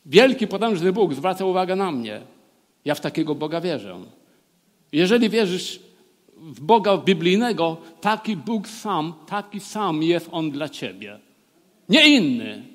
Wielki, potężny Bóg zwraca uwagę na mnie. Ja w takiego Boga wierzę. Jeżeli wierzysz w Boga biblijnego, taki Bóg sam, taki sam jest On dla ciebie. Nie inny.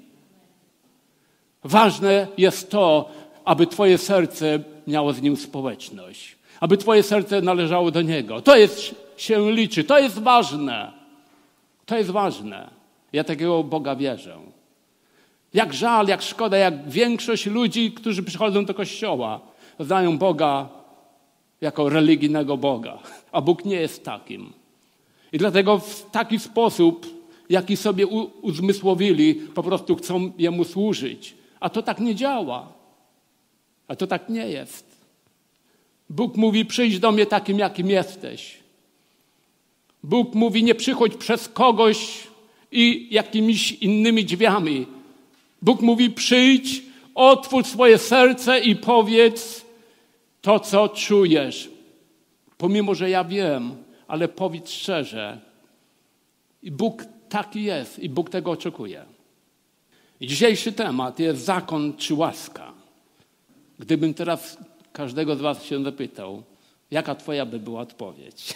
Ważne jest to, aby twoje serce miało z Nim społeczność. Aby twoje serce należało do Niego. To się liczy. To jest ważne. To jest ważne. Ja takiego Boga wierzę. Jak żal, jak szkoda, jak większość ludzi, którzy przychodzą do kościoła, znają Boga jako religijnego Boga. A Bóg nie jest takim. I dlatego w taki sposób, jaki sobie uzmysłowili, po prostu chcą Jemu służyć. A to tak nie działa. A to tak nie jest. Bóg mówi, przyjdź do mnie takim, jakim jesteś. Bóg mówi, nie przychodź przez kogoś i jakimiś innymi drzwiami. Bóg mówi, przyjdź, otwórz swoje serce i powiedz to, co czujesz. Pomimo, że ja wiem, ale powiedz szczerze. I Bóg taki jest i Bóg tego oczekuje. I dzisiejszy temat jest zakon czy łaska. Gdybym teraz każdego z was się zapytał, jaka twoja by była odpowiedź?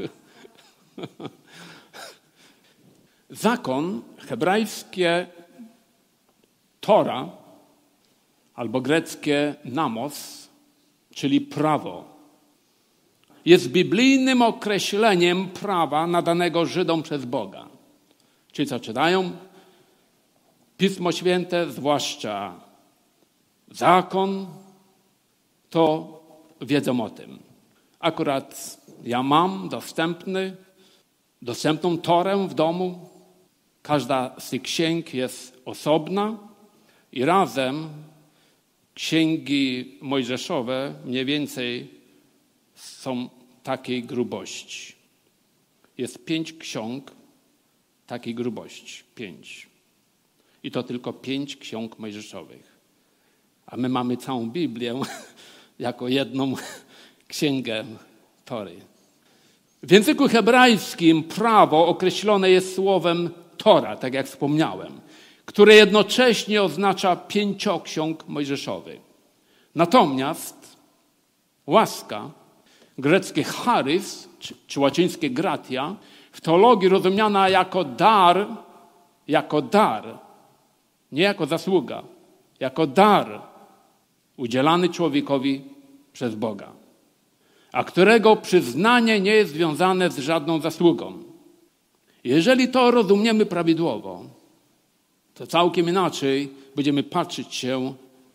Zakon, hebrajskie Tora, albo greckie namos, czyli prawo, jest biblijnym określeniem prawa nadanego Żydom przez Boga. Ci, co czytają Pismo Święte, zwłaszcza zakon, to wiedzą o tym. Akurat ja mam dostępną Torę w domu. Każda z tych księg jest osobna i razem księgi mojżeszowe mniej więcej są takiej grubości. Jest 5 ksiąg takiej grubości. 5. I to tylko 5 ksiąg mojżeszowych. A my mamy całą Biblię jako jedną księgę Tory. W języku hebrajskim prawo określone jest słowem Tora, tak jak wspomniałem, które jednocześnie oznacza 5 ksiąg mojżeszowych. Natomiast łaska, greckie charis, czy łacińskie gratia, w teologii rozumiana jako dar, nie jako zasługa, jako dar udzielany człowiekowi przez Boga, a którego przyznanie nie jest związane z żadną zasługą. Jeżeli to rozumiemy prawidłowo, to całkiem inaczej będziemy patrzeć się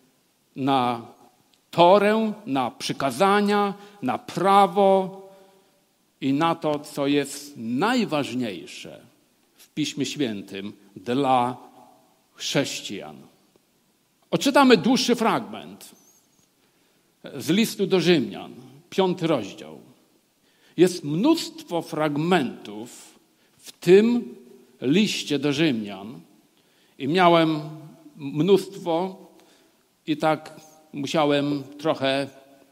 na Torę, na przykazania, na prawo i na to, co jest najważniejsze w Piśmie Świętym dla chrześcijan. Odczytamy dłuższy fragment z listu do Rzymian, 5 rozdział. Jest mnóstwo fragmentów w tym liście do Rzymian i miałem mnóstwo i tak musiałem trochę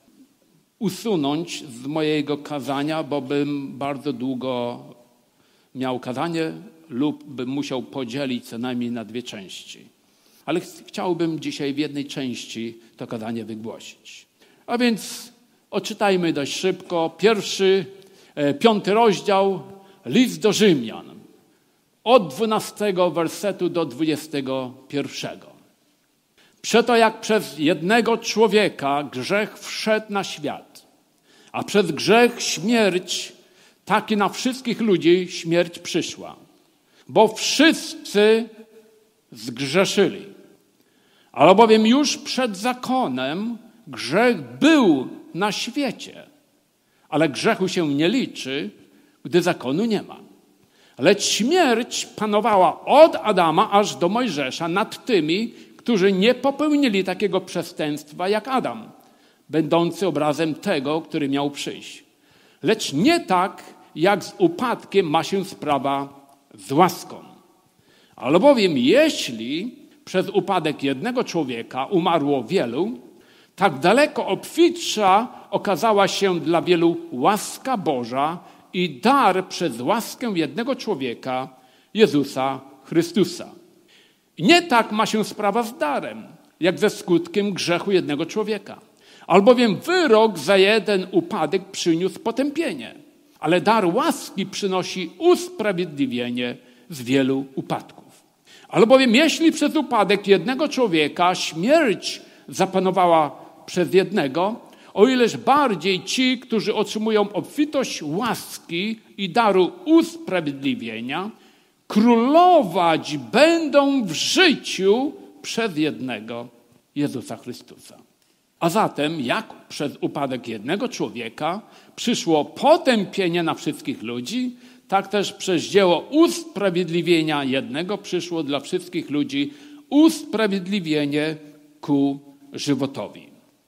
usunąć z mojego kazania, bo bym bardzo długo miał kazanie lub bym musiał podzielić co najmniej na 2 części. Ale chciałbym dzisiaj w jednej części to kazanie wygłosić. A więc odczytajmy dość szybko 5 rozdział, list do Rzymian, od 12 wersetu do 21. Przeto jak przez jednego człowieka grzech wszedł na świat, a przez grzech śmierć, tak i na wszystkich ludzi śmierć przyszła. Bo wszyscy zgrzeszyli. Albowiem już przed zakonem grzech był na świecie, ale grzechu się nie liczy, gdy zakonu nie ma. Lecz śmierć panowała od Adama aż do Mojżesza nad tymi, którzy nie popełnili takiego przestępstwa jak Adam, będący obrazem tego, który miał przyjść. Lecz nie tak, jak z upadkiem ma się sprawa z łaską. Albowiem jeśli przez upadek jednego człowieka umarło wielu, tak daleko obfitsza okazała się dla wielu łaska Boża i dar przez łaskę jednego człowieka, Jezusa Chrystusa. I nie tak ma się sprawa z darem. jak ze skutkiem grzechu jednego człowieka. Albowiem wyrok za jeden upadek przyniósł potępienie, ale dar łaski przynosi usprawiedliwienie z wielu upadków. Albowiem jeśli przez upadek jednego człowieka śmierć zapanowała przez jednego, o ileż bardziej ci, którzy otrzymują obfitość łaski i daru usprawiedliwienia, królować będą w życiu przez jednego Jezusa Chrystusa. A zatem, jak przez upadek jednego człowieka przyszło potępienie na wszystkich ludzi, tak też przez dzieło usprawiedliwienia jednego przyszło dla wszystkich ludzi usprawiedliwienie ku żywotowi.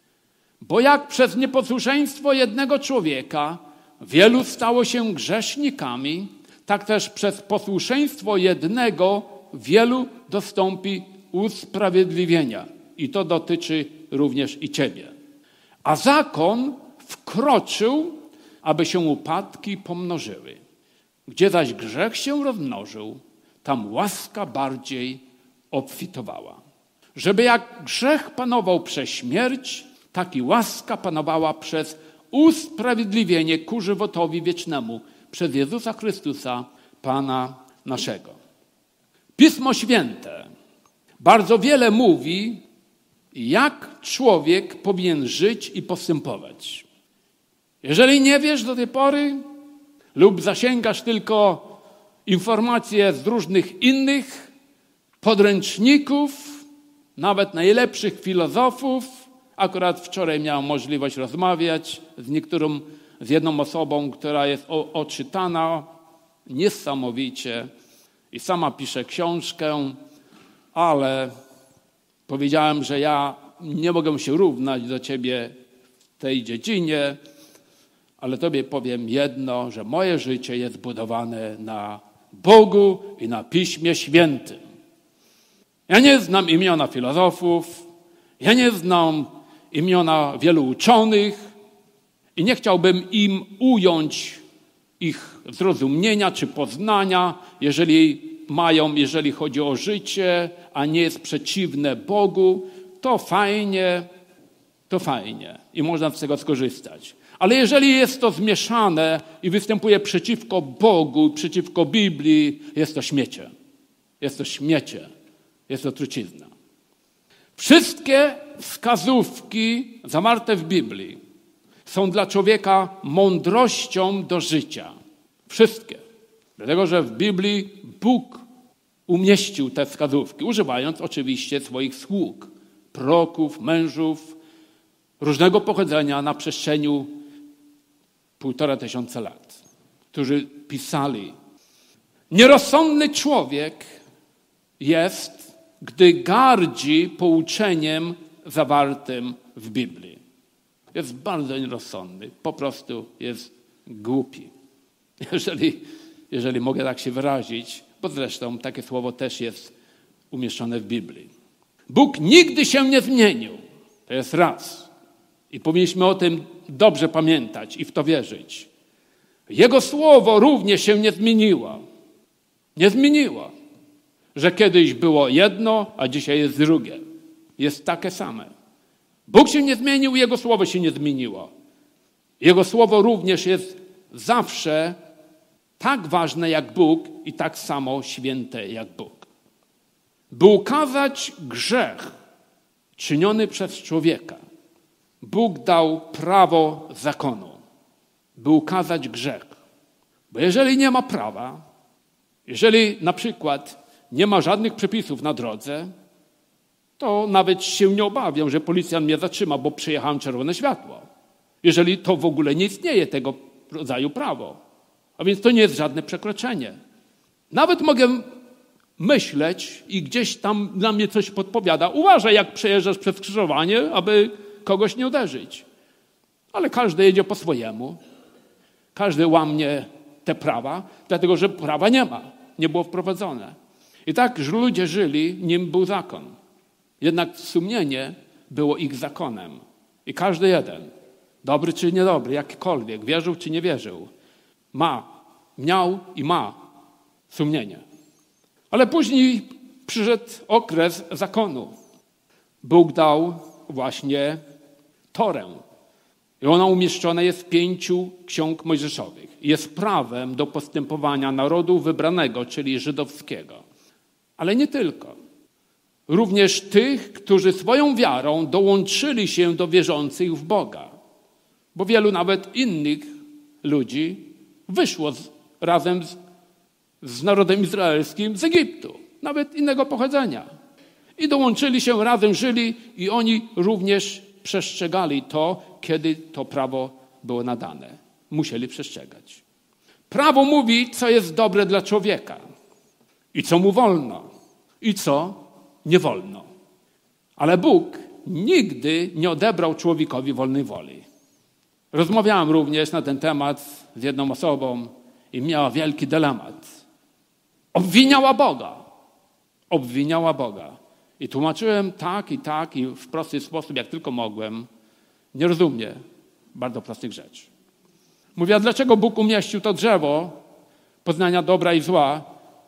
Bo jak przez nieposłuszeństwo jednego człowieka wielu stało się grzesznikami, tak też przez posłuszeństwo jednego wielu dostąpi usprawiedliwienia. I to dotyczy również i ciebie. A zakon wkroczył, aby się upadki pomnożyły. Gdzie zaś grzech się rozmnożył, tam łaska bardziej obfitowała. Żeby jak grzech panował przez śmierć, tak i łaska panowała przez usprawiedliwienie ku żywotowi wiecznemu przez Jezusa Chrystusa, Pana naszego. Pismo Święte bardzo wiele mówi, jak człowiek powinien żyć i postępować. Jeżeli nie wiesz do tej pory lub zasięgasz tylko informacje z różnych innych podręczników, nawet najlepszych filozofów, akurat wczoraj miałem możliwość rozmawiać z jedną osobą, która jest oczytana niesamowicie i sama pisze książkę, ale powiedziałem, że ja nie mogę się równać do ciebie w tej dziedzinie, ale tobie powiem jedno, że moje życie jest budowane na Bogu i na Piśmie Świętym. Ja nie znam imiona filozofów, ja nie znam imiona wielu uczonych i nie chciałbym im ująć ich zrozumienia czy poznania, jeżeli chodzi o życie, a nie jest przeciwne Bogu, to fajnie i można z tego skorzystać. Ale jeżeli jest to zmieszane i występuje przeciwko Bogu, przeciwko Biblii, jest to śmiecie. Jest to trucizna. Wszystkie wskazówki zawarte w Biblii są dla człowieka mądrością do życia. Wszystkie. Dlatego, że w Biblii Bóg umieścił te wskazówki, używając oczywiście swoich sług, proroków, mężów różnego pochodzenia na przestrzeni 1500 lat, którzy pisali. Nierozsądny człowiek jest, gdy gardzi pouczeniem zawartym w Biblii. Jest bardzo nierozsądny, po prostu jest głupi. Jeżeli mogę tak się wyrazić, bo zresztą takie słowo też jest umieszczone w Biblii. Bóg nigdy się nie zmienił. To jest raz. I powinniśmy o tym dobrze pamiętać i w to wierzyć. Jego słowo również się nie zmieniło. Nie zmieniło. Że kiedyś było jedno, a dzisiaj jest drugie. Jest takie same. Bóg się nie zmienił, Jego słowo się nie zmieniło. Jego słowo również jest zawsze tak ważne jak Bóg i tak samo święte jak Bóg. By ukazać grzech czyniony przez człowieka, Bóg dał prawo zakonu, by ukazać grzech. Bo jeżeli nie ma prawa, jeżeli na przykład nie ma żadnych przepisów na drodze, to nawet się nie obawiam, że policjant mnie zatrzyma, bo przejechałem czerwone światło. Jeżeli to w ogóle nie istnieje tego rodzaju prawo. A więc to nie jest żadne przekroczenie. Nawet mogę myśleć i gdzieś tam dla mnie coś podpowiada. Uważaj, jak przejeżdżasz przez skrzyżowanie, aby kogoś nie uderzyć. Ale każdy jedzie po swojemu. Każdy łamie te prawa, dlatego że prawa nie ma. Nie było wprowadzone. I tak ludzie żyli, nim był zakon. Jednak sumienie było ich zakonem. I każdy jeden, dobry czy niedobry, jakikolwiek, wierzył czy nie wierzył, miał i ma sumienie. Ale później przyszedł okres zakonu. Bóg dał właśnie Torę. I ona umieszczona jest w 5 ksiąg mojżeszowych. Jest prawem do postępowania narodu wybranego, czyli żydowskiego. Ale nie tylko. Również tych, którzy swoją wiarą dołączyli się do wierzących w Boga. Bo wielu nawet innych ludzi wyszło razem z narodem izraelskim z Egiptu. Nawet innego pochodzenia. I dołączyli się, razem żyli i oni również przestrzegali to, kiedy to prawo było nadane. Musieli przestrzegać. Prawo mówi, co jest dobre dla człowieka i co mu wolno i co nie wolno. Ale Bóg nigdy nie odebrał człowiekowi wolnej woli. Rozmawiałem również na ten temat z jedną osobą i miała wielki dylemat. Obwiniała Boga. Obwiniała Boga. I tłumaczyłem tak i w prosty sposób, jak tylko mogłem. Nie rozumie bardzo prostych rzeczy. Mówię, a dlaczego Bóg umieścił to drzewo poznania dobra i zła?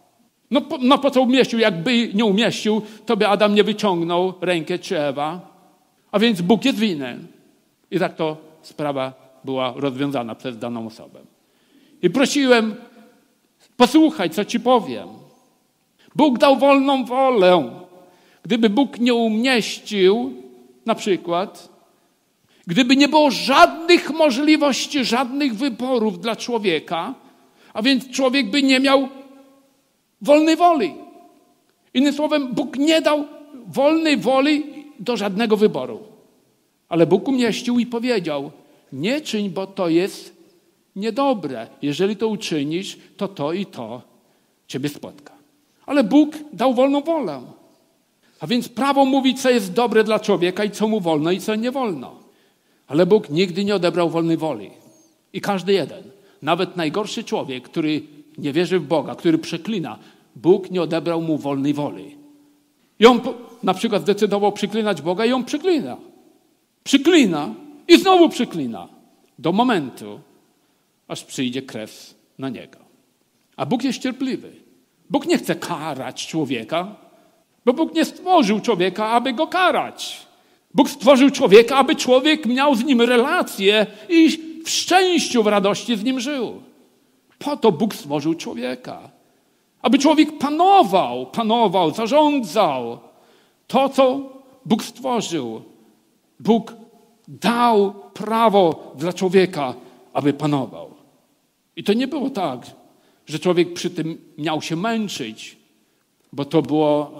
No po co umieścił? Jakby nie umieścił, to by Adam nie wyciągnął rękę czy Ewa. A więc Bóg jest winien. I tak to sprawa była rozwiązana przez daną osobę. I prosiłem, posłuchaj, co ci powiem. Bóg dał wolną wolę. Gdyby Bóg nie umieścił, na przykład, gdyby nie było żadnych możliwości, żadnych wyborów dla człowieka, a więc człowiek by nie miał wolnej woli. Innym słowem, Bóg nie dał wolnej woli do żadnego wyboru. Ale Bóg umieścił i powiedział, nie czyń, bo to jest niedobre. Jeżeli to uczynisz, to i to ciebie spotka. Ale Bóg dał wolną wolę. A więc prawo mówi, co jest dobre dla człowieka i co mu wolno i co nie wolno. Ale Bóg nigdy nie odebrał wolnej woli. I każdy jeden, nawet najgorszy człowiek, który nie wierzy w Boga, który przeklina, Bóg nie odebrał mu wolnej woli. I on na przykład zdecydował przeklinać Boga i on przeklina. Przyklina i znowu przyklina. Do momentu, aż przyjdzie krew na niego. A Bóg jest cierpliwy. Bóg nie chce karać człowieka, bo Bóg nie stworzył człowieka, aby go karać. Bóg stworzył człowieka, aby człowiek miał z nim relację i w szczęściu, w radości z nim żył. Po to Bóg stworzył człowieka. Aby człowiek panował, zarządzał. To, co Bóg stworzył. Bóg dał prawo dla człowieka, aby panował. I to nie było tak, że człowiek przy tym miał się męczyć, bo to było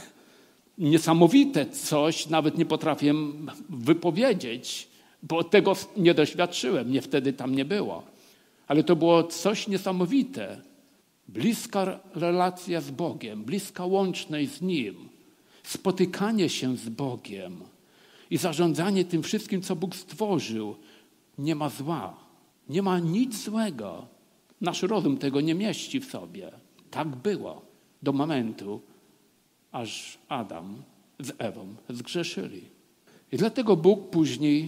niesamowite coś, nawet nie potrafię wypowiedzieć, bo tego nie doświadczyłem, mnie wtedy tam nie było. Ale to było coś niesamowite. Bliska relacja z Bogiem, bliska łączność z Nim, spotykanie się z Bogiem i zarządzanie tym wszystkim, co Bóg stworzył. Nie ma zła, nie ma nic złego. Nasz rozum tego nie mieści w sobie. Tak było do momentu, aż Adam z Ewą zgrzeszyli. I dlatego Bóg później,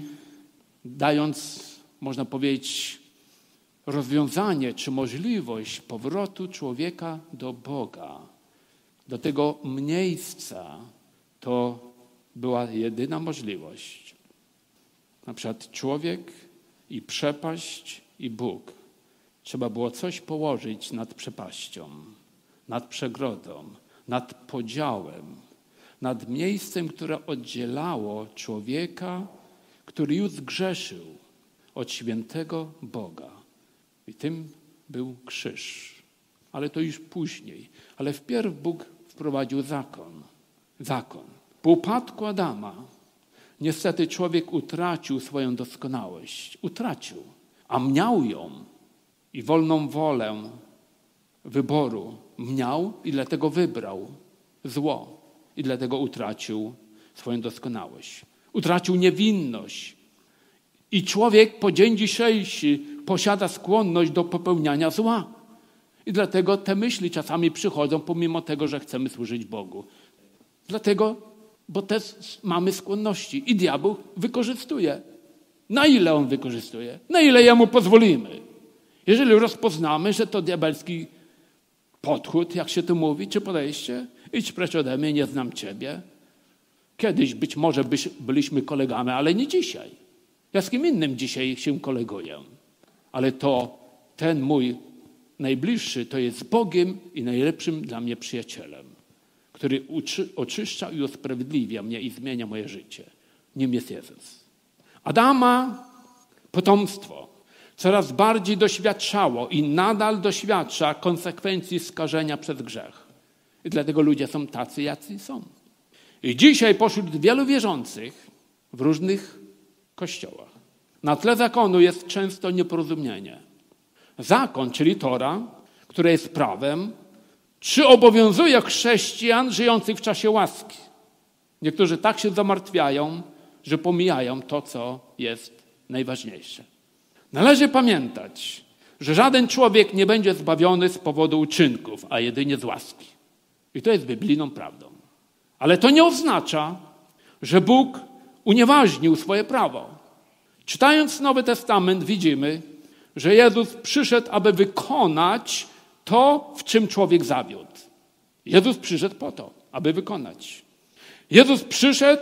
dając, można powiedzieć, rozwiązanie czy możliwość powrotu człowieka do Boga, do tego miejsca, to była jedyna możliwość. Na przykład człowiek i przepaść i Bóg. Trzeba było coś położyć nad przepaścią, nad przegrodą, nad podziałem, nad miejscem, które oddzielało człowieka, który już zgrzeszył, od świętego Boga. I tym był krzyż. Ale to już później. Ale wpierw Bóg wprowadził zakon. Zakon. Po upadku Adama niestety człowiek utracił swoją doskonałość. Utracił. A miał ją. I wolną wolę wyboru miał i dlatego wybrał zło. I dlatego utracił swoją doskonałość. Utracił niewinność. I człowiek po dzień dzisiejszy posiada skłonność do popełniania zła. I dlatego te myśli czasami przychodzą, pomimo tego, że chcemy służyć Bogu. Dlatego, bo te mamy skłonności. I diabeł wykorzystuje. Na ile on wykorzystuje? Na ile jemu pozwolimy? Jeżeli rozpoznamy, że to diabelski podchód, jak się tu mówi, czy podejście, idź precz ode mnie, nie znam ciebie. Kiedyś być może byliśmy kolegami, ale nie dzisiaj. Ja z kim innym dzisiaj się koleguję. Ale to ten mój najbliższy to jest Bogiem i najlepszym dla mnie przyjacielem, który oczyszcza i usprawiedliwia mnie i zmienia moje życie. Nim jest Jezus. Adama potomstwo coraz bardziej doświadczało i nadal doświadcza konsekwencji skażenia przez grzech. I dlatego ludzie są tacy, jacy są. I dzisiaj pośród wielu wierzących w różnych kościołach na tle zakonu jest często nieporozumienie. Zakon, czyli Tora, które jest prawem, czy obowiązuje chrześcijan żyjących w czasie łaski? Niektórzy tak się zamartwiają, że pomijają to, co jest najważniejsze. Należy pamiętać, że żaden człowiek nie będzie zbawiony z powodu uczynków, a jedynie z łaski. I to jest biblijną prawdą. Ale to nie oznacza, że Bóg unieważnił swoje prawo. Czytając Nowy Testament widzimy, że Jezus przyszedł, aby wykonać to, w czym człowiek zawiódł. Jezus przyszedł po to, aby wykonać. Jezus przyszedł,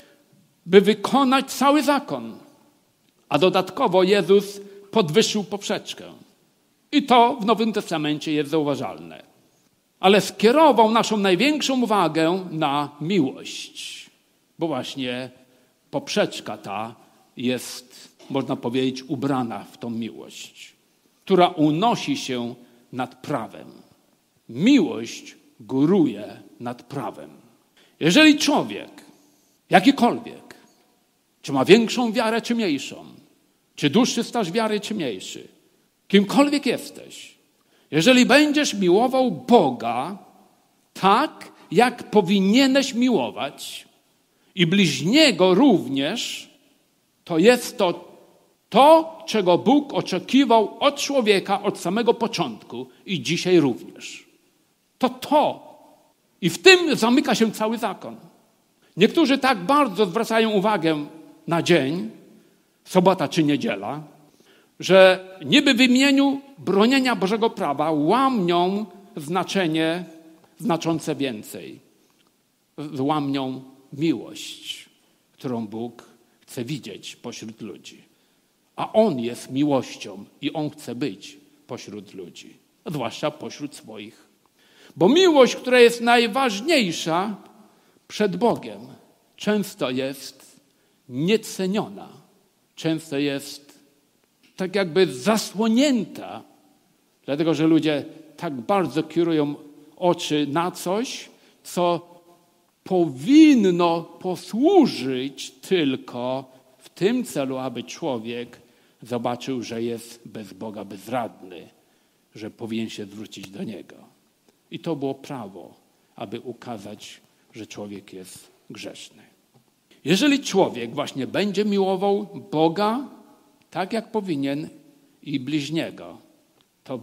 by wykonać cały zakon. A dodatkowo Jezus podwyższył poprzeczkę. I to w Nowym Testamencie jest zauważalne. Ale skierował naszą największą uwagę na miłość. Bo właśnie poprzeczka ta jest, można powiedzieć, ubrana w tą miłość, która unosi się nad prawem. Miłość góruje nad prawem. Jeżeli człowiek, jakikolwiek, czy ma większą wiarę, czy mniejszą, czy dłuższy staż wiary, czy mniejszy, kimkolwiek jesteś, jeżeli będziesz miłował Boga tak, jak powinieneś miłować i bliźniego również, to jest to, czego Bóg oczekiwał od człowieka od samego początku i dzisiaj również. To. I w tym zamyka się cały zakon. Niektórzy tak bardzo zwracają uwagę na dzień, sobota czy niedziela, że niby w imieniu bronienia Bożego prawa łamią znaczenie znaczące więcej. Łamią miłość, którą Bóg chce widzieć pośród ludzi. A On jest miłością i On chce być pośród ludzi, zwłaszcza pośród swoich. Bo miłość, która jest najważniejsza przed Bogiem, często jest nieceniona. Często jest tak jakby zasłonięta, dlatego że ludzie tak bardzo kierują oczy na coś, co powinno posłużyć tylko w tym celu, aby człowiek zobaczył, że jest bez Boga bezradny, że powinien się zwrócić do Niego. I to było prawo, aby ukazać, że człowiek jest grzeszny. Jeżeli człowiek właśnie będzie miłował Boga tak, jak powinien i bliźniego, to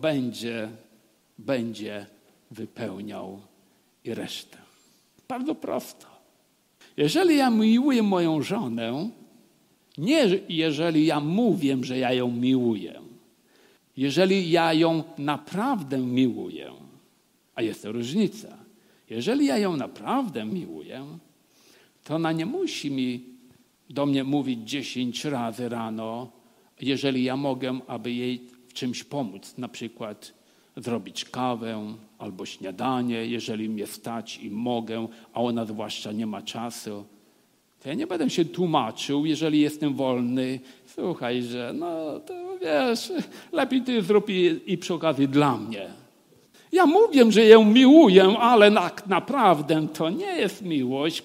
będzie wypełniał i resztę. Bardzo prosto. Jeżeli ja miłuję moją żonę, nie jeżeli ja mówię, że ja ją miłuję. Jeżeli ja ją naprawdę miłuję, a jest to różnica. Jeżeli ja ją naprawdę miłuję, to ona nie musi do mnie mówić 10 razy rano, jeżeli ja mogę, aby jej w czymś pomóc. Na przykład zrobić kawę albo śniadanie, jeżeli mnie stać i mogę, a ona zwłaszcza nie ma czasu. To ja nie będę się tłumaczył, jeżeli jestem wolny. Słuchaj, że to wiesz, lepiej ty zrób i przy okazji dla mnie. Ja mówię, że ją miłuję, ale naprawdę to nie jest miłość,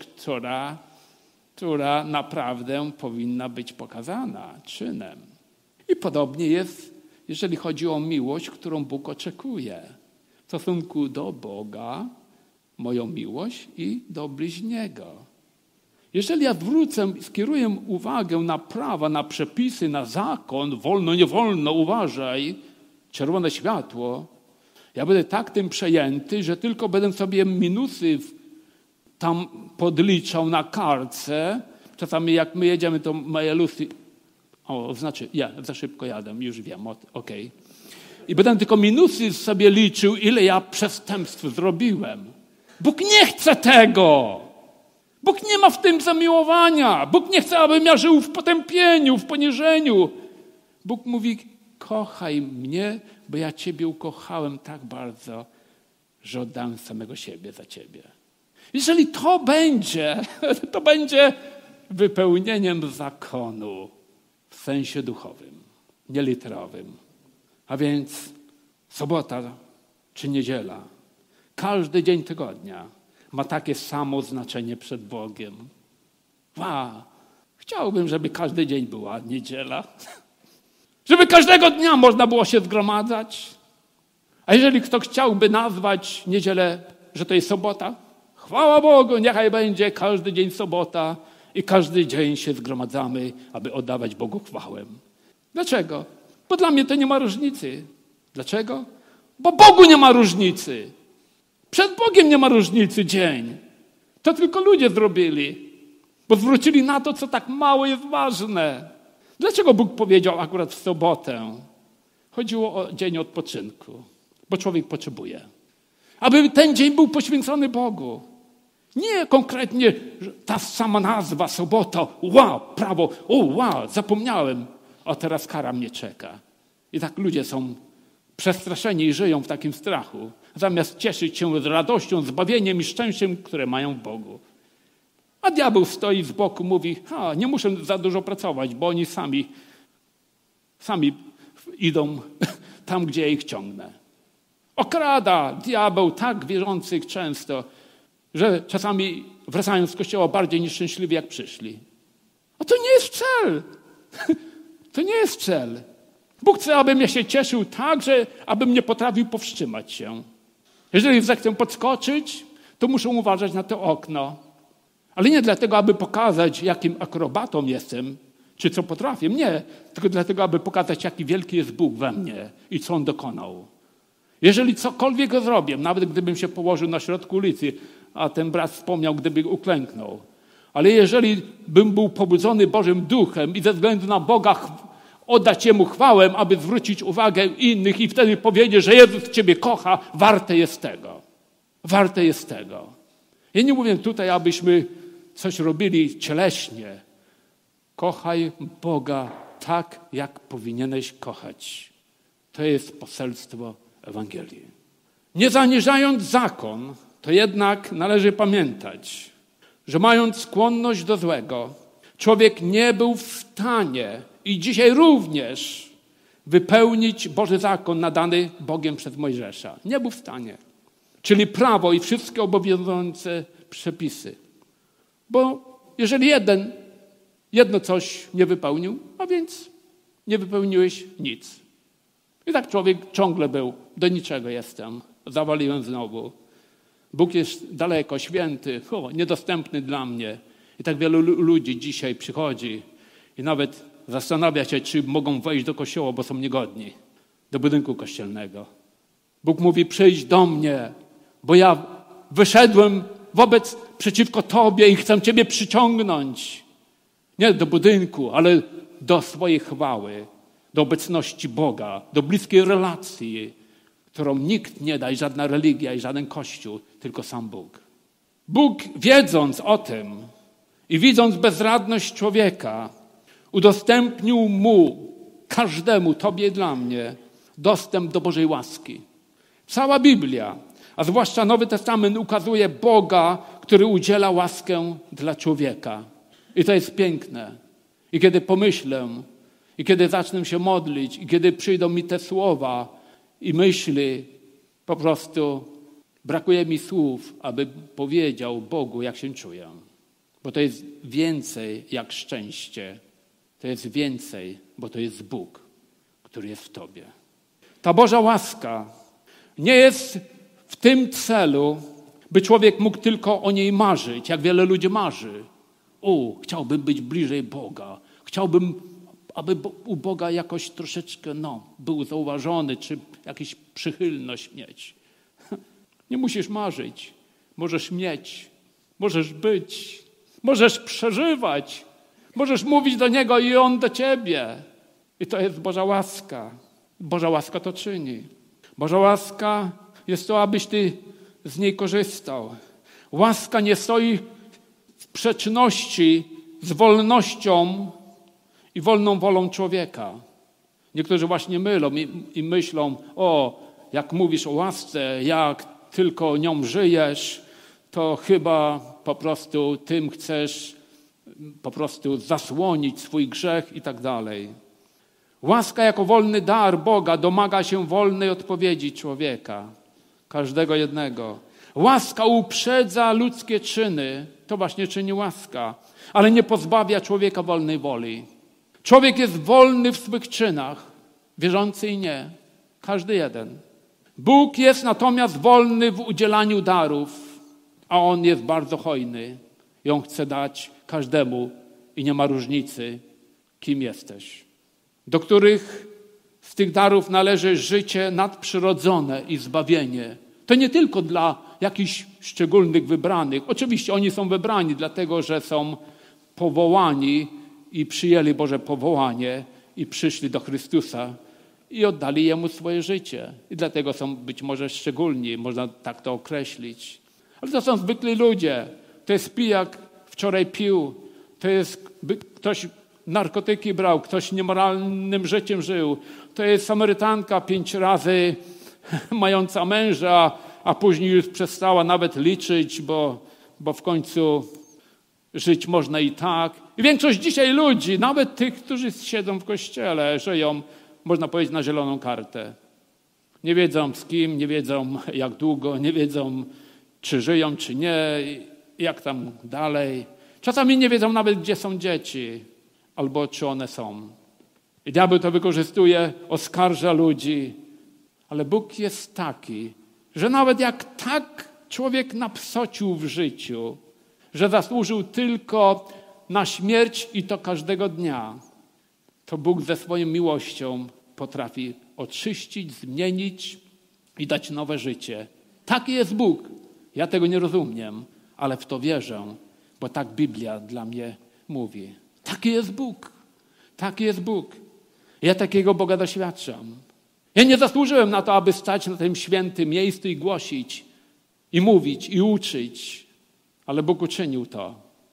która naprawdę powinna być pokazana czynem. I podobnie jest, jeżeli chodzi o miłość, którą Bóg oczekuje. W stosunku do Boga, moją miłość i do bliźniego. Jeżeli ja skieruję uwagę na prawa, na przepisy, na zakon, wolno, nie wolno, uważaj, czerwone światło, ja będę tak tym przejęty, że tylko będę sobie minusy tam podliczał na kartce. Czasami jak my jedziemy, to moje lusy... ja za szybko jadę, już wiem, okej. I będę tylko minusy sobie liczył, ile ja przestępstw zrobiłem. Bóg nie chce tego! Bóg nie ma w tym zamiłowania. Bóg nie chce, abym ja żył w potępieniu, w poniżeniu. Bóg mówi, kochaj mnie, bo ja Ciebie ukochałem tak bardzo, że oddałem samego siebie za Ciebie. Jeżeli to będzie wypełnieniem zakonu w sensie duchowym, nie literowym. A więc sobota czy niedziela, każdy dzień tygodnia ma takie samo znaczenie przed Bogiem. Chciałbym, żeby każdy dzień była niedziela. Żeby każdego dnia można było się zgromadzać. A jeżeli ktoś chciałby nazwać niedzielę, że to jest sobota, chwała Bogu, niechaj będzie każdy dzień sobota i każdy dzień się zgromadzamy, aby oddawać Bogu chwałę. Dlaczego? Bo dla mnie to nie ma różnicy. Dlaczego? Bo Bogu nie ma różnicy. Przed Bogiem nie ma różnicy dzień. To tylko ludzie zrobili, bo zwrócili na to, co tak mało jest ważne. Dlaczego Bóg powiedział akurat w sobotę? Chodziło o dzień odpoczynku, bo człowiek potrzebuje. Aby ten dzień był poświęcony Bogu. Nie konkretnie ta sama nazwa, sobota, prawo, zapomniałem, a teraz kara mnie czeka. I tak ludzie są przestraszeni i żyją w takim strachu, zamiast cieszyć się z radością, zbawieniem i szczęściem, które mają w Bogu. A diabeł stoi z boku, mówi, nie muszę za dużo pracować, bo oni sami idą tam, gdzie ja ich ciągnę. Okrada diabeł tak wierzących często, że czasami wracają z kościoła bardziej nieszczęśliwi, jak przyszli. A to nie jest cel. To nie jest cel. Bóg chce, abym ja się cieszył tak, że abym nie potrafił powstrzymać się. Jeżeli zechcę podskoczyć, to muszę uważać na to okno. Ale nie dlatego, aby pokazać, jakim akrobatą jestem, czy co potrafię. Nie, tylko dlatego, aby pokazać, jaki wielki jest Bóg we mnie i co On dokonał. Jeżeli cokolwiek zrobię, nawet gdybym się położył na środku ulicy, a ten brat wspomniał, gdyby uklęknął. Ale jeżeli bym był pobudzony Bożym Duchem i ze względu na Boga oddać Jemu chwałę, aby zwrócić uwagę innych i wtedy powiedzieć, że Jezus Ciebie kocha, warte jest tego. Warte jest tego. Ja nie mówię tutaj, abyśmy coś robili cieleśnie. Kochaj Boga tak, jak powinieneś kochać. To jest poselstwo Ewangelii. Nie zaniżając zakon, to jednak należy pamiętać, że mając skłonność do złego, człowiek nie był w stanie i dzisiaj również wypełnić Boży zakon nadany Bogiem przez Mojżesza. Nie był w stanie. Czyli prawo i wszystkie obowiązujące przepisy. Bo jeżeli jedno coś nie wypełnił, a więc nie wypełniłeś nic. I tak człowiek ciągle był, do niczego jestem, zawaliłem znowu. Bóg jest daleko, święty, niedostępny dla mnie. I tak wielu ludzi dzisiaj przychodzi i nawet zastanawia się, czy mogą wejść do kościoła, bo są niegodni, do budynku kościelnego. Bóg mówi, przyjdź do mnie, bo ja wyszedłem przeciwko Tobie i chcę Ciebie przyciągnąć. Nie do budynku, ale do swojej chwały, do obecności Boga, do bliskiej relacji, którą nikt nie da, i żadna religia, i żaden kościół, tylko sam Bóg. Bóg, wiedząc o tym i widząc bezradność człowieka, udostępnił mu, każdemu, Tobie i dla mnie, dostęp do Bożej łaski. Cała Biblia, a zwłaszcza Nowy Testament, ukazuje Boga, który udziela łaskę dla człowieka. I to jest piękne. I kiedy pomyślę, i kiedy zacznę się modlić, i kiedy przyjdą mi te słowa i myśli, po prostu brakuje mi słów, aby powiedział Bogu, jak się czuję. Bo to jest więcej jak szczęście. To jest więcej, bo to jest Bóg, który jest w Tobie. Ta Boża łaska nie jest w tym celu, by człowiek mógł tylko o niej marzyć, jak wiele ludzi marzy. Chciałbym być bliżej Boga. Chciałbym, aby u Boga jakoś troszeczkę, był zauważony, czy jakąś przychylność mieć. Nie musisz marzyć. Możesz mieć. Możesz być. Możesz przeżywać. Możesz mówić do Niego i On do Ciebie. I to jest Boża łaska. Boża łaska to czyni. Boża łaska jest to, abyś Ty z niej korzystał. Łaska nie stoi sprzeczności z wolnością i wolną wolą człowieka. Niektórzy właśnie mylą i myślą, jak mówisz o łasce, jak tylko nią żyjesz, to chyba po prostu tym chcesz po prostu zasłonić swój grzech i tak dalej. Łaska jako wolny dar Boga domaga się wolnej odpowiedzi człowieka, każdego jednego. Łaska uprzedza ludzkie czyny, to właśnie czyni łaska, ale nie pozbawia człowieka wolnej woli. Człowiek jest wolny w swych czynach, wierzący i nie, każdy jeden. Bóg jest natomiast wolny w udzielaniu darów, a On jest bardzo hojny i On chce dać każdemu i nie ma różnicy, kim jesteś. Do których z tych darów należy życie nadprzyrodzone i zbawienie. To nie tylko dla jakichś szczególnych wybranych. Oczywiście oni są wybrani dlatego, że są powołani i przyjęli Boże powołanie i przyszli do Chrystusa i oddali Jemu swoje życie. I dlatego są być może szczególni, można tak to określić. Ale to są zwykli ludzie. To jest pijak, wczoraj pił. To jest ktoś narkotyki brał, ktoś niemoralnym życiem żył. To jest Samarytanka 5 razy mająca męża, a później już przestała nawet liczyć, bo w końcu żyć można i tak. I większość dzisiaj ludzi, nawet tych, którzy siedzą w kościele, żyją, można powiedzieć, na zieloną kartę. Nie wiedzą z kim, nie wiedzą jak długo, nie wiedzą czy żyją, czy nie, jak tam dalej. Czasami nie wiedzą nawet, gdzie są dzieci, albo czy one są. I diabeł to wykorzystuje, oskarża ludzi. Ale Bóg jest taki, że nawet jak tak człowiek napsocił w życiu, że zasłużył tylko na śmierć i to każdego dnia, to Bóg ze swoją miłością potrafi oczyścić, zmienić i dać nowe życie. Taki jest Bóg. Ja tego nie rozumiem, ale w to wierzę, bo tak Biblia dla mnie mówi. Taki jest Bóg. Taki jest Bóg. Ja takiego Boga doświadczam. Ja nie zasłużyłem na to, aby stać na tym świętym miejscu i głosić, i mówić, i uczyć. Ale Bóg uczynił to.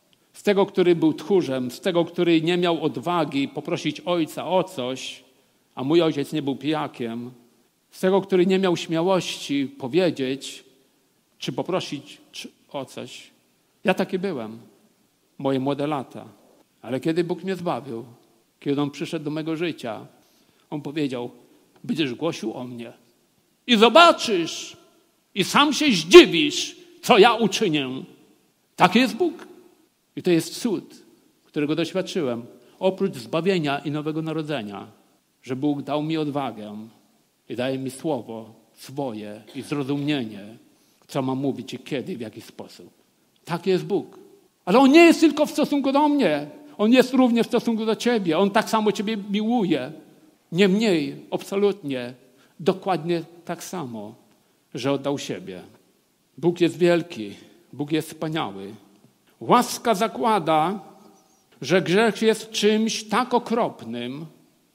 Z tego, który był tchórzem, z tego, który nie miał odwagi poprosić Ojca o coś, a mój ojciec nie był pijakiem, z tego, który nie miał śmiałości powiedzieć, czy poprosić o coś. Ja taki byłem. Moje młode lata. Ale kiedy Bóg mnie zbawił, kiedy On przyszedł do mego życia, On powiedział, będziesz głosił o mnie. I zobaczysz, i sam się zdziwisz, co ja uczynię. Taki jest Bóg. I to jest cud, którego doświadczyłem. Oprócz zbawienia i nowego narodzenia, że Bóg dał mi odwagę i daje mi słowo swoje i zrozumienie, co mam mówić i kiedy, w jaki sposób. Tak jest Bóg. Ale On nie jest tylko w stosunku do mnie. On jest również w stosunku do ciebie. On tak samo ciebie miłuje. Nie mniej, absolutnie. Dokładnie tak samo, że oddał siebie. Bóg jest wielki. Bóg jest wspaniały. Łaska zakłada, że grzech jest czymś tak okropnym,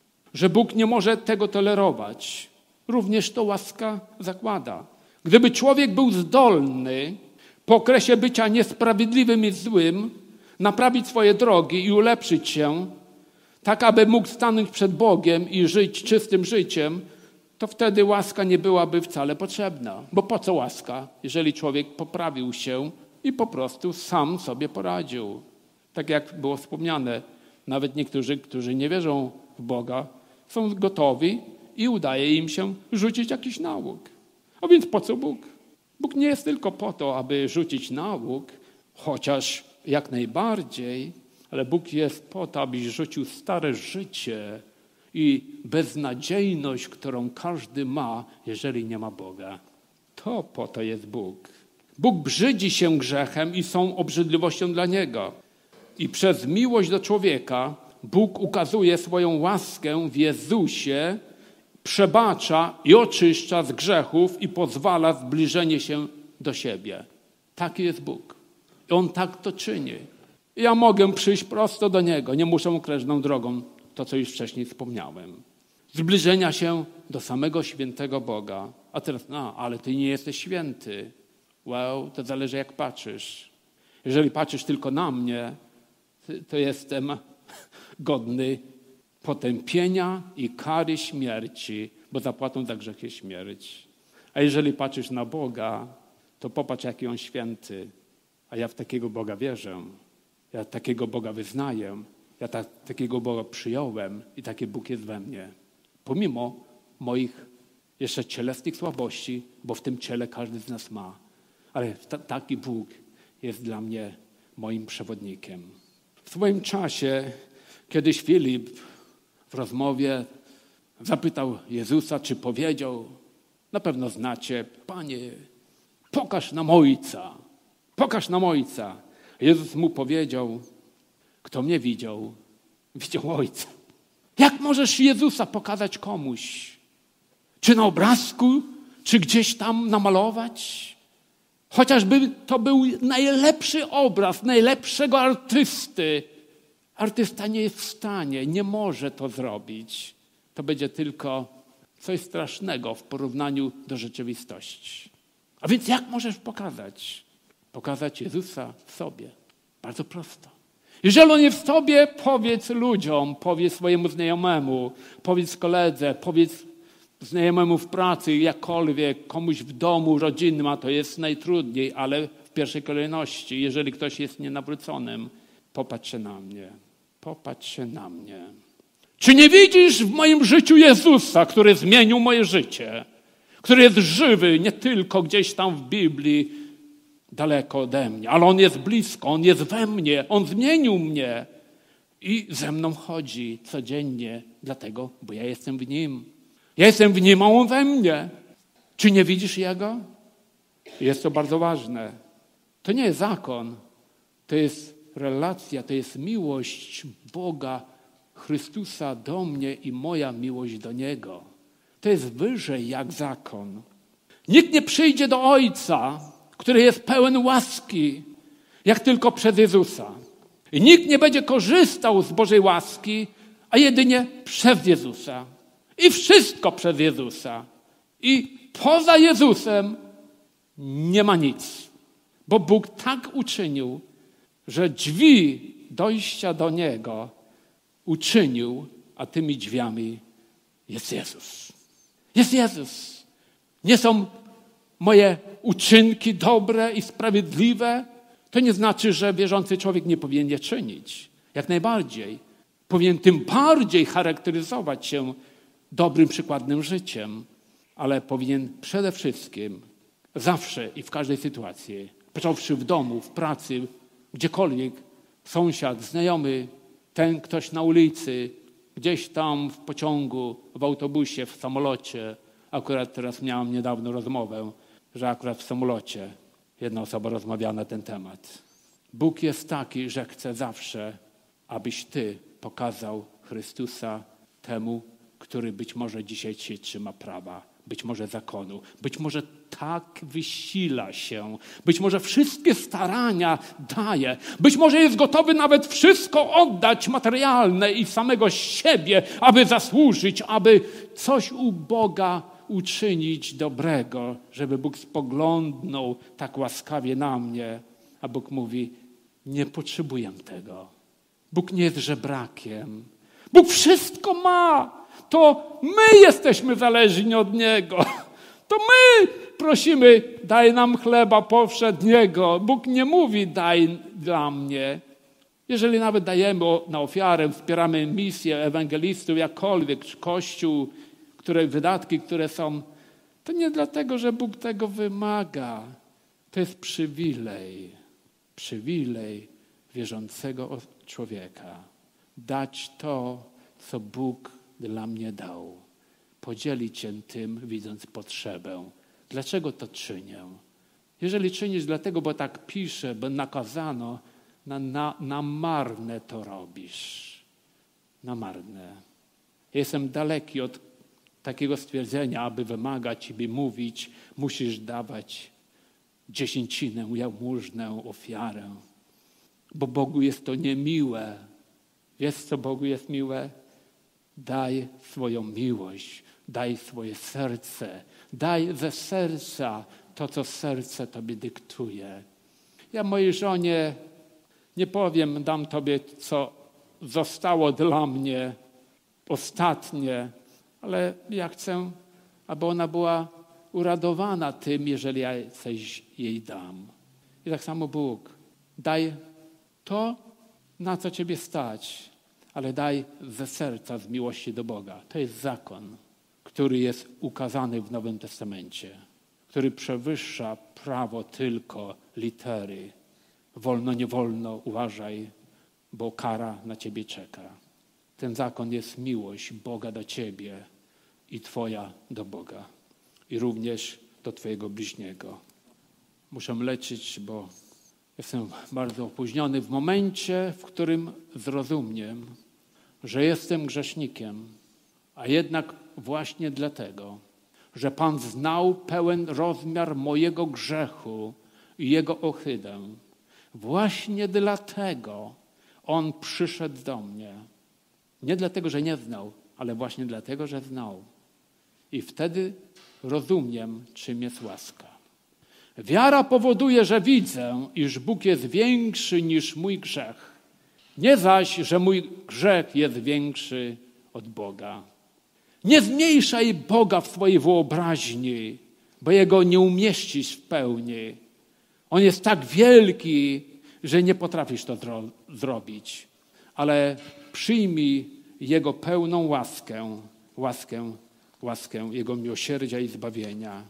że Bóg nie może tego tolerować. Również to łaska zakłada. Gdyby człowiek był zdolny po okresie bycia niesprawiedliwym i złym, naprawić swoje drogi i ulepszyć się, tak aby mógł stanąć przed Bogiem i żyć czystym życiem, to wtedy łaska nie byłaby wcale potrzebna. Bo po co łaska, jeżeli człowiek poprawił się i po prostu sam sobie poradził? Tak jak było wspomniane, nawet niektórzy, którzy nie wierzą w Boga, są gotowi i udaje im się rzucić jakiś nałóg. A więc po co Bóg? Bóg nie jest tylko po to, aby rzucić nałóg, chociaż jak najbardziej, ale Bóg jest po to, abyś rzucił stare życie i beznadziejność, którą każdy ma, jeżeli nie ma Boga. To po to jest Bóg. Bóg brzydzi się grzechem i są obrzydliwością dla Niego. I przez miłość do człowieka Bóg ukazuje swoją łaskę w Jezusie, przebacza i oczyszcza z grzechów i pozwala zbliżenie się do siebie. Taki jest Bóg. I On tak to czyni. Ja mogę przyjść prosto do Niego, nie muszę okrężną drogą, to co już wcześniej wspomniałem. Zbliżenia się do samego świętego Boga. A teraz, ale Ty nie jesteś święty. Well, to zależy jak patrzysz. Jeżeli patrzysz tylko na mnie, to jestem godny potępienia i kary śmierci, bo zapłatą za grzech jest śmierć. A jeżeli patrzysz na Boga, to popatrz, jaki On święty. A ja w takiego Boga wierzę. Ja takiego Boga wyznaję. Ja takiego Boga przyjąłem i taki Bóg jest we mnie. Pomimo moich jeszcze cielesnych słabości, bo w tym ciele każdy z nas ma. Ale taki Bóg jest dla mnie moim przewodnikiem. W swoim czasie kiedyś Filip w rozmowie zapytał Jezusa, czy powiedział, na pewno znacie, Panie, pokaż nam Ojca. Pokaż nam Ojca. Jezus mu powiedział, kto mnie widział, widział Ojca. Jak możesz Jezusa pokazać komuś? Czy na obrazku, czy gdzieś tam namalować? Chociażby to był najlepszy obraz, najlepszego artysty. Artysta nie jest w stanie, nie może to zrobić. To będzie tylko coś strasznego w porównaniu do rzeczywistości. A więc jak możesz pokazać? Pokazać Jezusa w sobie. Bardzo prosto. Jeżeli On jest w tobie, powiedz ludziom, powiedz swojemu znajomemu, powiedz koledze, powiedz znajomemu w pracy, jakkolwiek, komuś w domu rodzinnym, a to jest najtrudniej, ale w pierwszej kolejności, jeżeli ktoś jest nienawróconym, popatrz się na mnie. Popatrz się na mnie. Czy nie widzisz w moim życiu Jezusa, który zmienił moje życie, który jest żywy, nie tylko gdzieś tam w Biblii, daleko ode mnie, ale On jest blisko, On jest we mnie, On zmienił mnie i ze mną chodzi codziennie, dlatego, bo ja jestem w Nim. Ja jestem w Nim, a On we mnie. Czy nie widzisz Jego? Jest to bardzo ważne. To nie jest zakon, to jest relacja, to jest miłość Boga, Chrystusa do mnie i moja miłość do Niego. To jest wyżej jak zakon. Nikt nie przyjdzie do Ojca, który jest pełen łaski, jak tylko przez Jezusa. I nikt nie będzie korzystał z Bożej łaski, a jedynie przez Jezusa. I wszystko przez Jezusa. I poza Jezusem nie ma nic. Bo Bóg tak uczynił, że drzwi dojścia do Niego uczynił, a tymi drzwiami jest Jezus. Jest Jezus. Nie są moje uczynki dobre i sprawiedliwe. To nie znaczy, że wierzący człowiek nie powinien je czynić. Jak najbardziej. Powinien tym bardziej charakteryzować się dobrym, przykładnym życiem. Ale powinien przede wszystkim zawsze i w każdej sytuacji, począwszy w domu, w pracy, gdziekolwiek, sąsiad, znajomy, ten ktoś na ulicy, gdzieś tam w pociągu, w autobusie, w samolocie. Akurat teraz miałam niedawno rozmowę, że akurat w samolocie jedna osoba rozmawiała na ten temat. Bóg jest taki, że chce zawsze, abyś ty pokazał Chrystusa temu, który być może dzisiaj się trzyma prawa, być może zakonu, być może tak wysila się, być może wszystkie starania daje, być może jest gotowy nawet wszystko oddać materialne i samego siebie, aby zasłużyć, aby coś u Boga uczynić dobrego, żeby Bóg spoglądnął tak łaskawie na mnie, a Bóg mówi, nie potrzebuję tego. Bóg nie jest żebrakiem. Bóg wszystko ma. To my jesteśmy zależni od Niego. To my prosimy, daj nam chleba powszedniego. Bóg nie mówi, daj dla mnie. Jeżeli nawet dajemy na ofiarę, wspieramy misję ewangelistów, jakkolwiek, czy Kościół, wydatki, które są, to nie dlatego, że Bóg tego wymaga. To jest przywilej. Przywilej wierzącego człowieka. Dać to, co Bóg dla mnie dał. Podzielić się tym, widząc potrzebę. Dlaczego to czynię? Jeżeli czynisz dlatego, bo tak pisze, bo nakazano, na marne to robisz. Na marne. Jestem daleki od takiego stwierdzenia, aby wymagać i by mówić, musisz dawać dziesięcinę, jałmużnę, ofiarę. Bo Bogu jest to niemiłe. Wiesz, co Bogu jest miłe? Daj swoją miłość, daj swoje serce, daj ze serca to, co serce tobie dyktuje. Ja mojej żonie Nie powiem, dam Tobie, co zostało dla mnie ostatnie, ale ja chcę, aby ona była uradowana tym, jeżeli ja coś jej dam. I tak samo Bóg. Daj to, na co Ciebie stać, ale daj ze serca, z miłości do Boga. To jest zakon, który jest ukazany w Nowym Testamencie, który przewyższa prawo tylko litery. Wolno, nie wolno, uważaj, bo kara na Ciebie czeka. Ten zakon jest miłość Boga do Ciebie i Twoja do Boga. I również do Twojego bliźniego. Muszę lecieć, bo jestem bardzo opóźniony w momencie, w którym zrozumiem, że jestem grzesznikiem, a jednak właśnie dlatego, że Pan znał pełen rozmiar mojego grzechu i jego ohydę. Właśnie dlatego On przyszedł do mnie. Nie dlatego, że nie znał, ale właśnie dlatego, że znał. I wtedy rozumiem, czym jest łaska. Wiara powoduje, że widzę, iż Bóg jest większy niż mój grzech. Nie zaś, że mój grzech jest większy od Boga. Nie zmniejszaj Boga w swojej wyobraźni, bo Jego nie umieścisz w pełni. On jest tak wielki, że nie potrafisz to zrobić. Ale przyjmij Jego pełną łaskę Jego miłosierdzia i zbawienia.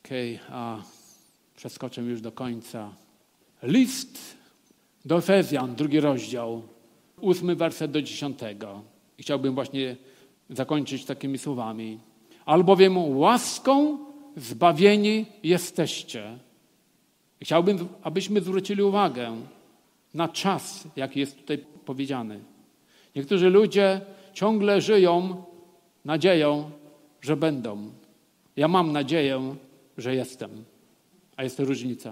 Przeskoczę już do końca. List do Efezjan, 2 rozdział, 8 werset do 10. I chciałbym właśnie zakończyć takimi słowami. Albowiem łaską zbawieni jesteście. I chciałbym, abyśmy zwrócili uwagę na czas, jaki jest tutaj powiedziany. Niektórzy ludzie ciągle żyją nadzieją, że będą. Ja mam nadzieję, że jestem. A jest to różnica.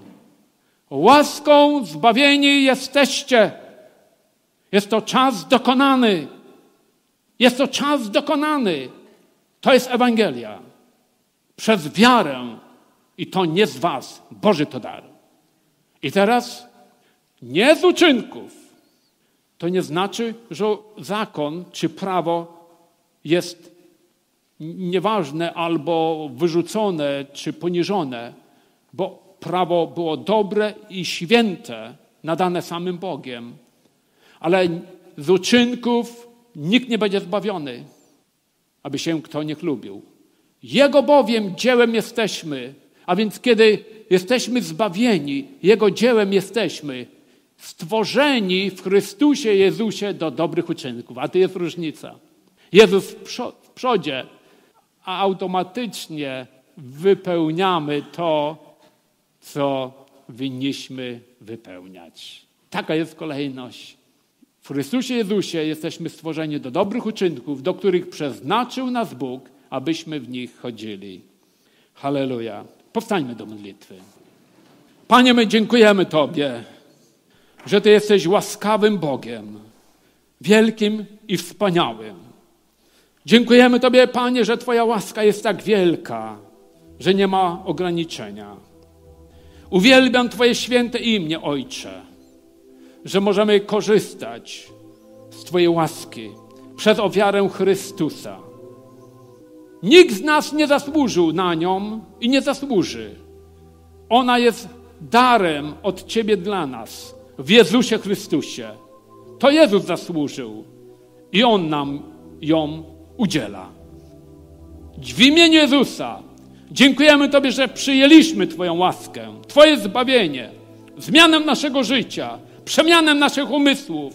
Łaską zbawieni jesteście. Jest to czas dokonany. Jest to czas dokonany. To jest Ewangelia. Przez wiarę. I to nie z was. Boży to dar. I teraz nie z uczynków. To nie znaczy, że zakon czy prawo jest nieważne albo wyrzucone czy poniżone, bo prawo było dobre i święte, nadane samym Bogiem. Ale z uczynków nikt nie będzie zbawiony, aby się kto nie chlubił. Jego bowiem dziełem jesteśmy, a więc kiedy jesteśmy zbawieni, Jego dziełem jesteśmy, stworzeni w Chrystusie Jezusie do dobrych uczynków. A to jest różnica. Jezus w przodzie, a automatycznie wypełniamy to, co winniśmy wypełniać. Taka jest kolejność. W Chrystusie Jezusie jesteśmy stworzeni do dobrych uczynków, do których przeznaczył nas Bóg, abyśmy w nich chodzili. Halleluja. Powstańmy do modlitwy. Panie, my dziękujemy Tobie, że Ty jesteś łaskawym Bogiem, wielkim i wspaniałym. Dziękujemy Tobie, Panie, że Twoja łaska jest tak wielka, że nie ma ograniczenia. Uwielbiam Twoje święte imię, Ojcze, że możemy korzystać z Twojej łaski przez ofiarę Chrystusa. Nikt z nas nie zasłużył na nią i nie zasłuży. Ona jest darem od Ciebie dla nas w Jezusie Chrystusie. To Jezus zasłużył i On nam ją udziela. W imieniu Jezusa dziękujemy Tobie, że przyjęliśmy Twoją łaskę, Twoje zbawienie, zmianę naszego życia, przemianę naszych umysłów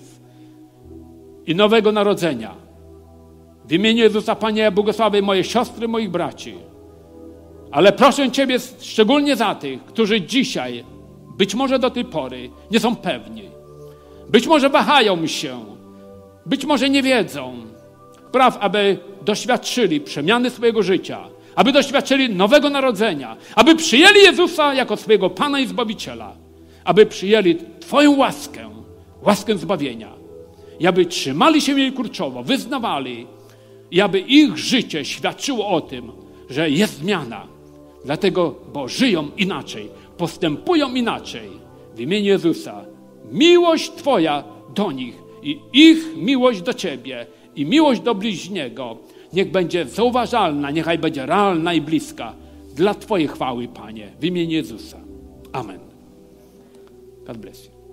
i nowego narodzenia. W imieniu Jezusa, Panie, ja błogosławię moje siostry, moich braci. Ale proszę Ciebie szczególnie za tych, którzy dzisiaj, być może do tej pory, nie są pewni. Być może wahają się. Być może nie wiedzą. Praw, aby doświadczyli przemiany swojego życia. Aby doświadczyli nowego narodzenia. Aby przyjęli Jezusa jako swojego Pana i Zbawiciela. Aby przyjęli Twoją łaskę. Łaskę zbawienia. I aby trzymali się jej kurczowo, wyznawali. I aby ich życie świadczyło o tym, że jest zmiana. Dlatego, bo żyją inaczej, postępują inaczej. W imieniu Jezusa miłość Twoja do nich i ich miłość do Ciebie i miłość do bliźniego niech będzie zauważalna, niechaj będzie realna i bliska dla Twojej chwały, Panie, w imieniu Jezusa. Amen. God bless you.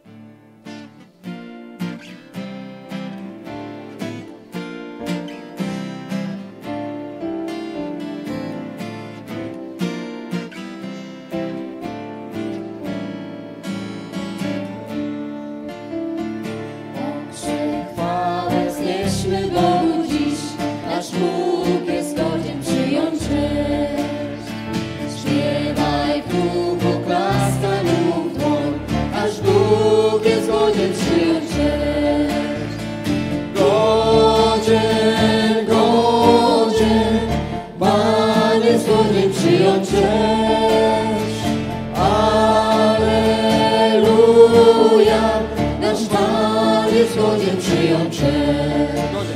Bóg jest godzien przyjąć cześć. Śpiewaj w duchu, klaskaj mu w dłoń, aż Bóg jest godzien przyjąć cześć. Godzien, godzien, Pan jest godzien przyjąć cześć. Alleluja, nasz Pan jest godzien przyjąć cześć.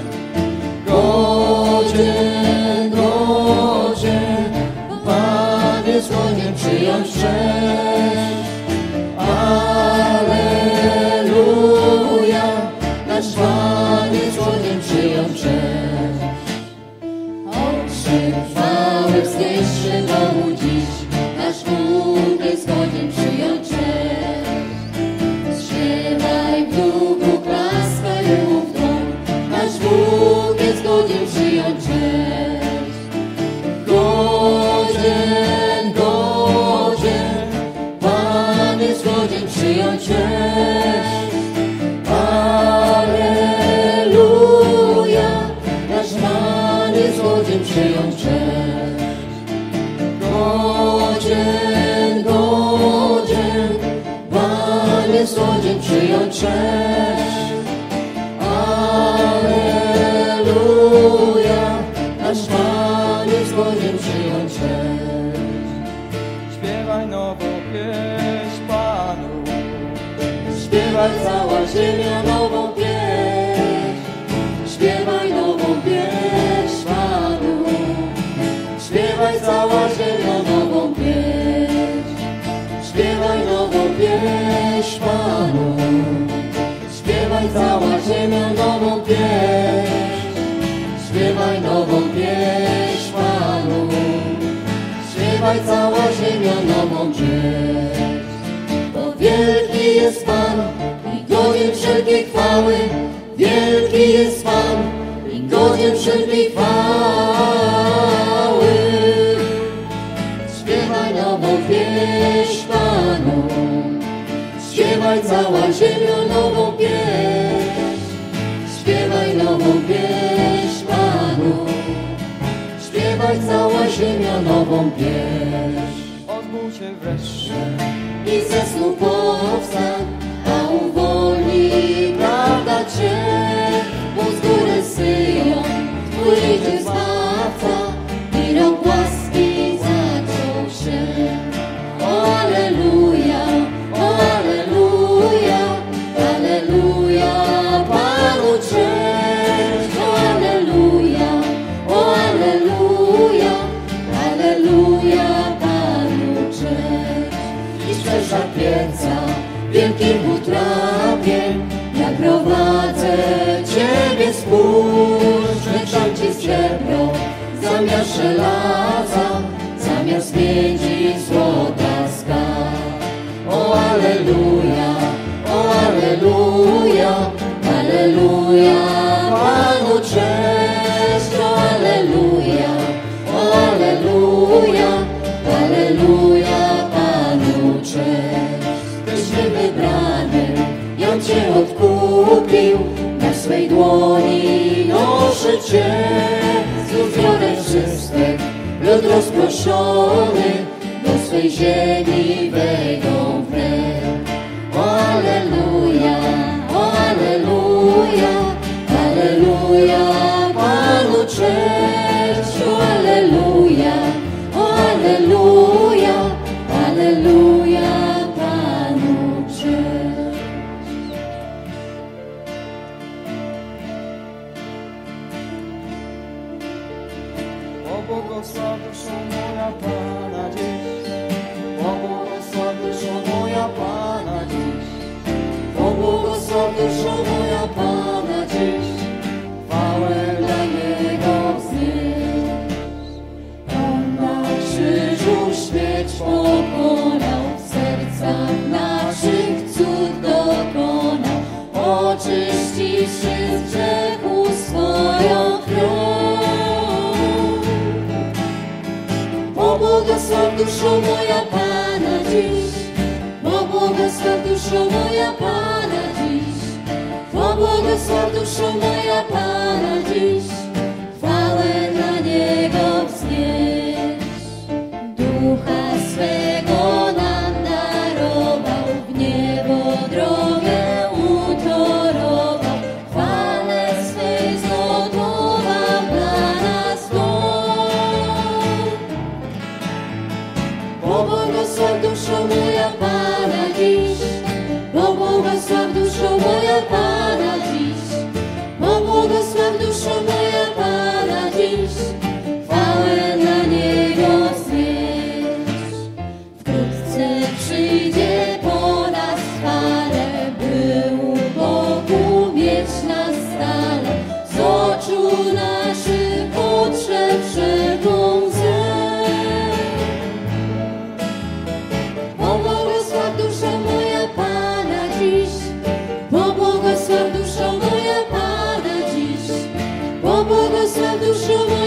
Godzien, godzien, Pan jest godzien przyjąć cześć. Alleluja, nasz Pan jest godzien przyjąć cześć. Okrzyk chwały wznieśmy Bogu dziś, nasz Bóg jest godzien przyjąć cześć. Śpiewaj w duchu, klaskaj mu w dłoń, nasz Bóg jest godzien przyjąć cześć. Godzien, godzien, Pan jest godzien przyjąć cześć. Alleluja, nasz Pan jest godzien przyjąć cześć. Godzien, godzien, Pan jest godzien przyjąć cześć. Alleluja, nasz Pan jest godzien przyjąć cześć. Śpiewaj nową pieśń Panu, Śpiewaj cała ziemia nową pieśń. Śpiewaj nową pieśń Panu. Śpiewaj cała ziemia nową pieśń. Śpiewaj nową pieśń Panu. Śpiewaj cała ziemia nową pieśń. Śpiewaj nową pieśń Panu. Śpiewaj cała ziemia nową pieśń. Bo wielki jest Pan i godzien wszelkiej chwały. Wielki jest Pan i godzien wszelkiej chwały. Śpiewaj nową pieśń Panu. Śpiewaj cała ziemia nową pieśń. Śpiewaj nową pieśń Panu. Śpiewaj cała ziemia nową pieśń. odbój się wreszcie. I ze snu powstań, a uwolni prawda Cię. Bo z góry Syjon wyjdzie Zbawca i rok łaski zaczął się. O Alleluja, o Alleluja, Alleluja, Panu cześć. O Alleluja, o Alleluja, Alleluja, Panu cześć. I szczerza pieca wielkim utrapień, ja prowadzę Ciebie spójrz, lecz Ci srebro zamiast żelaza, zamiast miedzi złota skarb. O Alleluja, o Alleluja, Alleluja, Panu cześć. O Alleluja, o Alleluja, Alleluja, Panu cześć. Tyśmy wybrany, Jan Cię odkupił, na swej dłoni noszę Cię. Znów zbiorę wszystek, lud rozproszony, do swej ziemi wejdą wnet. O Alleluja, o Alleluja, Alleluja, Panu cześć. O Alleluja, o Alleluja, Alleluja, Panu cześć. Pobłogosław duszo moja Pana dziś, pobłogosław duszo moja Pana dziś. Pobłogosław duszo moja Pana dziś, chwałę dla Niego wznieś. On na krzyżu śmierć pokonał, w sercach naszych cud dokonał, oczyści z grzechu swoją krwią. Pobłogosław duszo moja Pana dziś, pobłogosław duszo moja Pana dziś, pobłogosław duszo moja Pana dziś, chwałę dla Niego wznieś. Ducha swego nam darował, w niebo drogę utorował, chwale swej zgotował dla nas dom. Pobłogosław duszo moja Pana dziś, pobłogosław duszo moja Pana dziś, pobłogosław duszo moja Pana dziś, chwałę dla Niego wznieś. Wkrótce przyjdzie po nas chwale, by u Bogu mieć nas stale, z oczu naszych otrze wszelką łzę. Pobłogosław duszo moja Pana dziś, pobłogosław duszo moja Pana dziś, pobłogosław duszo moja